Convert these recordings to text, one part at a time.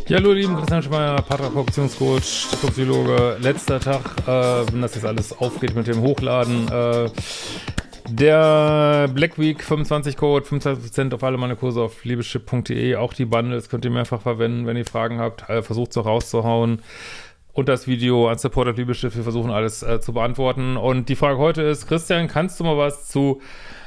Ja, hallo, lieben Christian Schmeier, Paartherapeut-Beziehungscoach, Psychologe. Letzter Tag, wenn das jetzt alles aufgeht mit dem Hochladen. Der Black Week 25 Code, 25% auf alle meine Kurse auf liebeschip.de. Auch die Bundles könnt ihr mehrfach verwenden, wenn ihr Fragen habt. Versucht es auch rauszuhauen. Und das Video an Support auf Liebeschip. Wir versuchen alles zu beantworten. Und die Frage heute ist, Christian, kannst du mal was zu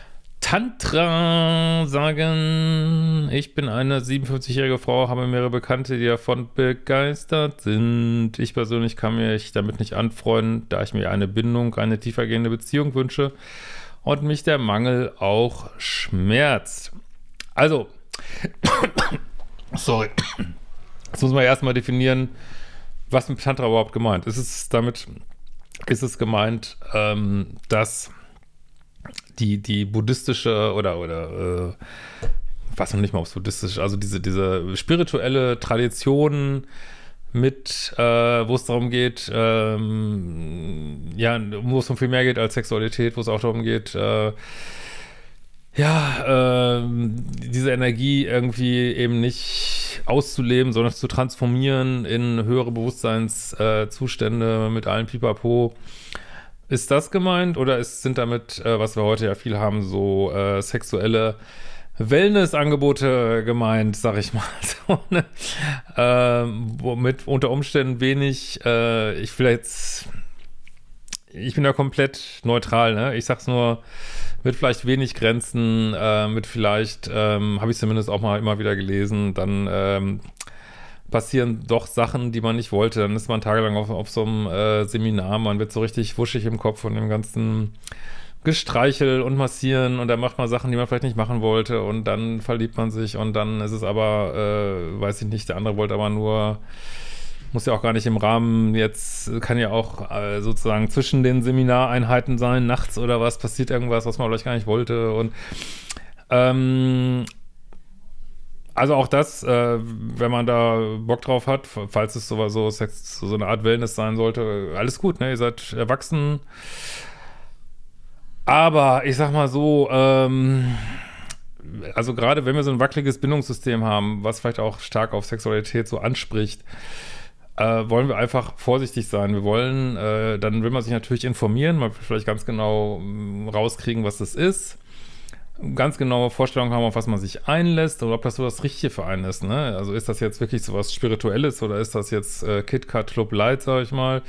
Tantra sagen? Ich bin eine 57-jährige Frau, habe mehrere Bekannte, die davon begeistert sind. Ich persönlich kann mich damit nicht anfreunden, da ich mir eine Bindung, eine tiefergehende Beziehung wünsche und mich der Mangel auch schmerzt. Also, sorry, jetzt muss man erstmal definieren, was mit Tantra überhaupt gemeint ist. Ist es gemeint, dass die buddhistische oder was noch nicht mal aufs buddhistische, also diese spirituelle Tradition mit, wo es darum geht, ja, wo es um viel mehr geht als Sexualität, wo es auch darum geht, diese Energie irgendwie eben nicht auszuleben, sondern zu transformieren in höhere Bewusstseinszustände mit allen Pipapo. Ist das gemeint oder sind damit, was wir heute ja viel haben, so sexuelle Wellness-Angebote gemeint, sag ich mal. So, ne? Womit unter Umständen wenig, ich bin da komplett neutral, ne? Ich sag's nur, mit vielleicht wenig Grenzen, mit vielleicht, habe ich zumindest auch mal immer wieder gelesen, dann passieren doch Sachen, die man nicht wollte. Dann ist man tagelang auf so einem Seminar, man wird so richtig wuschig im Kopf von dem ganzen Gestreichel und Massieren und dann macht man Sachen, die man vielleicht nicht machen wollte und dann verliebt man sich und dann ist es aber, weiß ich nicht, der andere wollte aber nur, muss ja auch gar nicht im Rahmen, jetzt kann ja auch sozusagen zwischen den Seminareinheiten sein, nachts oder was, passiert irgendwas, was man vielleicht gar nicht wollte und also auch das, wenn man da Bock drauf hat, falls es so eine Art Wellness sein sollte, alles gut, ne? Ihr seid erwachsen. Aber ich sag mal so, also gerade wenn wir so ein wackeliges Bindungssystem haben, was vielleicht auch stark auf Sexualität so anspricht, wollen wir einfach vorsichtig sein. Wir wollen, dann will man sich natürlich informieren, man will vielleicht ganz genau rauskriegen, was das ist. Ganz genaue Vorstellungen haben, auf was man sich einlässt oder ob das so das Richtige für einen ist, ne? Also ist das jetzt wirklich so was Spirituelles oder ist das jetzt KitKat Club Light, sag ich mal?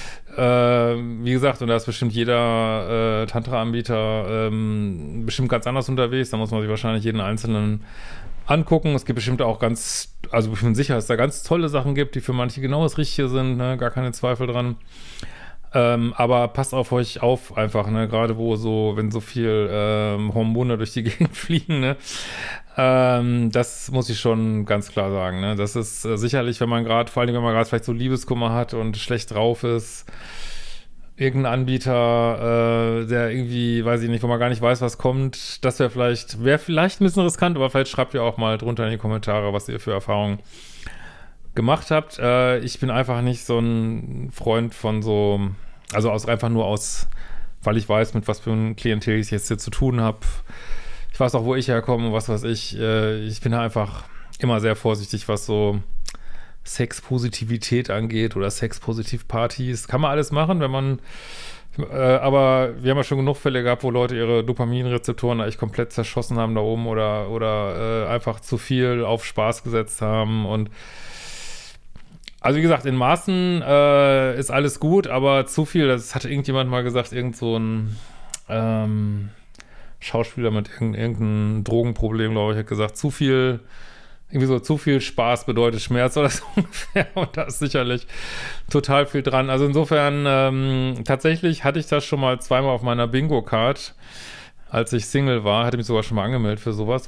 Wie gesagt, und da ist bestimmt jeder Tantra-Anbieter bestimmt ganz anders unterwegs, da muss man sich wahrscheinlich jeden einzelnen angucken. Es gibt bestimmt auch also ich bin sicher, dass es da ganz tolle Sachen gibt, die für manche genau das Richtige sind, ne? Gar keine Zweifel dran. Aber passt auf euch auf einfach, ne, gerade wenn so viel Hormone durch die Gegend fliegen, ne, das muss ich schon ganz klar sagen, ne, das ist sicherlich, vor allem wenn man gerade vielleicht so Liebeskummer hat und schlecht drauf ist, irgendein Anbieter, der irgendwie, weiß ich nicht, wo man gar nicht weiß, was kommt, das wäre vielleicht ein bisschen riskant, aber vielleicht schreibt ihr auch mal drunter in die Kommentare, was ihr für Erfahrungen gemacht habt. Ich bin einfach nicht so ein Freund von so, also weil ich weiß, mit was für ein Klientel ich jetzt hier zu tun habe. Ich weiß auch, wo ich herkomme, was weiß ich. Ich bin da einfach immer sehr vorsichtig, was so Sexpositivität angeht oder Sexpositiv-Partys. Kann man alles machen, wenn man aber wir haben ja schon genug Fälle gehabt, wo Leute ihre Dopaminrezeptoren eigentlich komplett zerschossen haben da oben oder einfach zu viel auf Spaß gesetzt haben und also wie gesagt, in Maßen ist alles gut, aber zu viel, das hatte irgendjemand mal gesagt, irgend so ein Schauspieler mit irgendeinem Drogenproblem, glaube ich, hat gesagt, zu viel Spaß bedeutet Schmerz oder so ungefähr und da ist sicherlich total viel dran. Also insofern, tatsächlich hatte ich das schon mal zweimal auf meiner Bingo-Card, als ich Single war, hatte mich sogar schon mal angemeldet für sowas,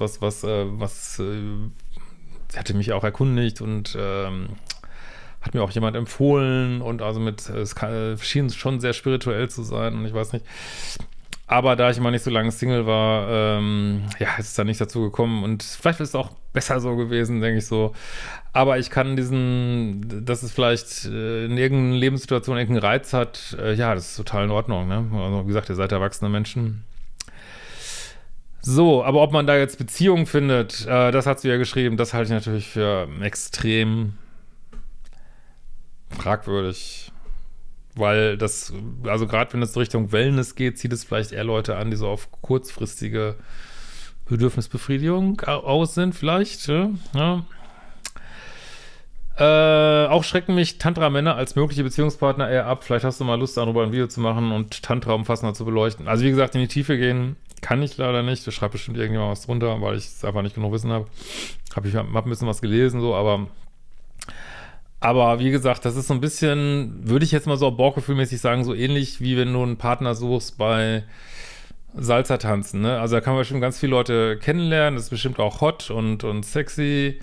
sie hatte mich auch erkundigt und hat mir auch jemand empfohlen und also es schien schon sehr spirituell zu sein und ich weiß nicht. Aber da ich immer nicht so lange Single war, ist es dann nicht dazu gekommen und vielleicht ist es auch besser so gewesen, denke ich so. Aber ich kann dass es vielleicht in irgendeiner Lebenssituation irgendeinen Reiz hat, das ist total in Ordnung, ne? Also wie gesagt, ihr seid erwachsene Menschen. So, aber ob man da jetzt Beziehungen findet, das hat sie ja geschrieben, das halte ich natürlich für extrem fragwürdig. Weil das, also gerade wenn es Richtung Wellness geht, zieht es vielleicht eher Leute an, die so auf kurzfristige Bedürfnisbefriedigung aus sind, vielleicht. Ja. Auch schrecken mich Tantra-Männer als mögliche Beziehungspartner eher ab. Vielleicht hast du mal Lust, darüber ein Video zu machen und Tantra umfassender zu beleuchten. Also wie gesagt, in die Tiefe gehen kann ich leider nicht. Da schreibt bestimmt irgendjemand was drunter, weil ich es einfach nicht genug Wissen habe. Hab ein bisschen was gelesen, so, aber wie gesagt, das ist so ein bisschen, würde ich jetzt mal so bauchgefühlmäßig sagen, so ähnlich wie wenn du einen Partner suchst bei Salsa-Tanzen, ne? Also da kann man bestimmt ganz viele Leute kennenlernen, das ist bestimmt auch hot und sexy,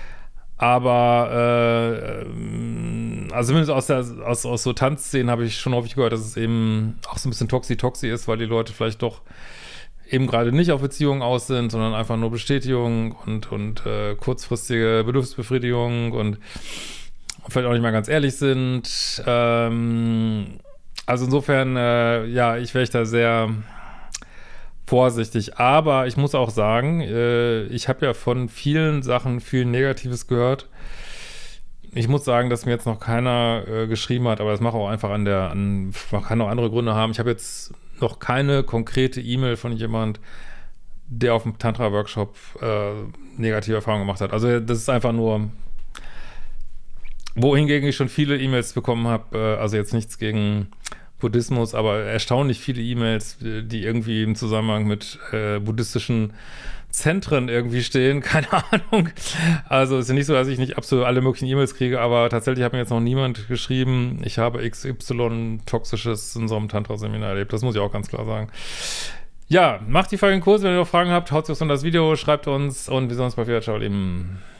aber also zumindest aus so Tanzszenen habe ich schon häufig gehört, dass es eben auch so ein bisschen toxi ist, weil die Leute vielleicht doch eben gerade nicht auf Beziehungen aus sind, sondern einfach nur Bestätigung und kurzfristige Bedürfnisbefriedigung und vielleicht auch nicht mal ganz ehrlich sind. Also insofern, ja, ich wäre da sehr vorsichtig. Aber ich muss auch sagen, ich habe ja von vielen Sachen viel Negatives gehört. Ich muss sagen, dass mir jetzt noch keiner geschrieben hat, aber das macht auch einfach man kann auch andere Gründe haben. Ich habe jetzt noch keine konkrete E-Mail von jemand, der auf dem Tantra-Workshop negative Erfahrungen gemacht hat. Also das ist einfach nur, wohingegen ich schon viele E-Mails bekommen habe, also jetzt nichts gegen Buddhismus, aber erstaunlich viele E-Mails, die irgendwie im Zusammenhang mit buddhistischen Zentren irgendwie stehen, keine Ahnung. Also es ist ja nicht so, dass ich nicht absolut alle möglichen E-Mails kriege, aber tatsächlich hat mir jetzt noch niemand geschrieben, ich habe XY Toxisches in so einem Tantra-Seminar erlebt. Das muss ich auch ganz klar sagen. Ja, macht die folgenden Kurse, wenn ihr noch Fragen habt, haut sie uns unter das Video, schreibt uns und wir sehen uns bald wieder. Ciao, Lieben.